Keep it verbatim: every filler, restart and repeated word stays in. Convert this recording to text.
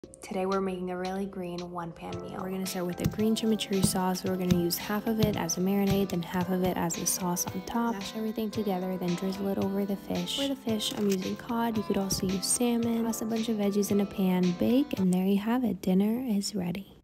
Today we're making a really green one-pan meal. We're going to start with a green chimichurri sauce. We're going to use half of it as a marinade, then half of it as a sauce on top. Mash everything together, then drizzle it over the fish. For the fish, I'm using cod. You could also use salmon. Toss a bunch of veggies in a pan, bake, and there you have it. Dinner is ready.